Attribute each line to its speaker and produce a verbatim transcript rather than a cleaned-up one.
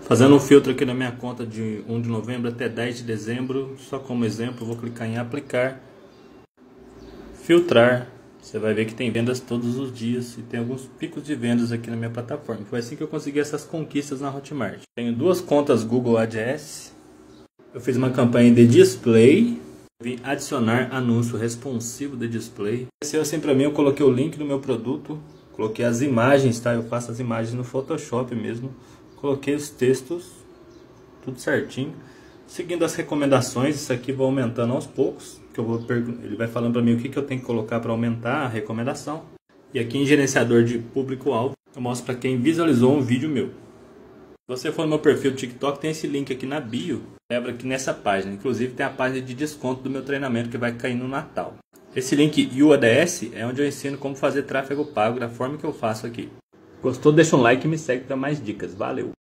Speaker 1: Fazendo um filtro aqui na minha conta de primeiro de novembro até dez de dezembro, só como exemplo, vou clicar em aplicar, filtrar. Você vai ver que tem vendas todos os dias e tem alguns picos de vendas aqui na minha plataforma. Foi assim que eu consegui essas conquistas na Hotmart. Tenho duas contas Google Ads. Eu fiz uma campanha de display. Vim adicionar anúncio responsivo de display. Esse assim para mim, eu coloquei o link do meu produto. Coloquei as imagens, tá? Eu faço as imagens no Photoshop mesmo. Coloquei os textos, tudo certinho. Seguindo as recomendações, isso aqui vai aumentando aos poucos. Que eu vou ele vai falando para mim o que, que eu tenho que colocar para aumentar a recomendação. E aqui em gerenciador de público-alvo, eu mostro para quem visualizou um vídeo meu. Se você for no meu perfil do TikTok, tem esse link aqui na bio. Leva aqui nessa página. Inclusive tem a página de desconto do meu treinamento que vai cair no Natal. Esse link U A D S é onde eu ensino como fazer tráfego pago da forma que eu faço aqui. Gostou? Deixa um like e me segue para mais dicas. Valeu!